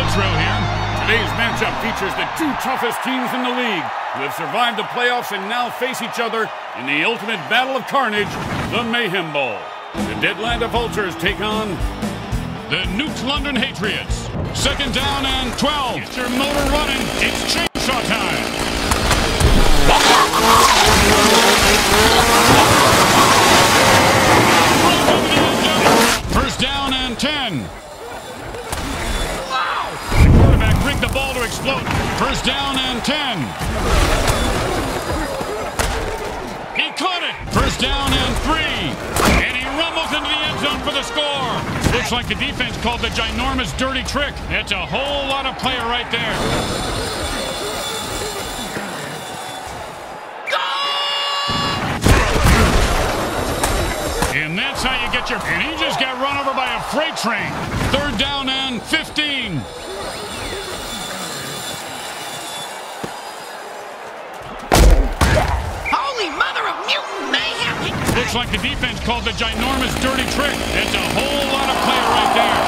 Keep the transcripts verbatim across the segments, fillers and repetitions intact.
Nitro here. Today's matchup features the two toughest teams in the league who have survived the playoffs and now face each other in the ultimate battle of carnage, the Mayhem Bowl. The Deadlander Vultures take on the Nuke London Hatriots. Second down and twelve. Get your motor running. It's chainsaw time. First down and ten. Wow! The quarterback rigged the ball to explode. First down and ten. He caught it. First down and three. And he rumbles into the end zone for the score. Looks like the defense called the ginormous dirty trick. That's a whole lot of player right there. And that's how you get your... And he just got run over by a freight train. Third down and fifteen. Holy mother of mutant mayhem! Looks like the defense called the ginormous dirty trick. That's a whole lot of player right there.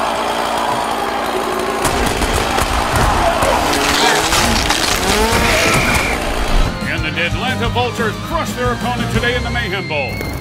And the Deadlander Vultures crush their opponent today in the Mayhem Bowl.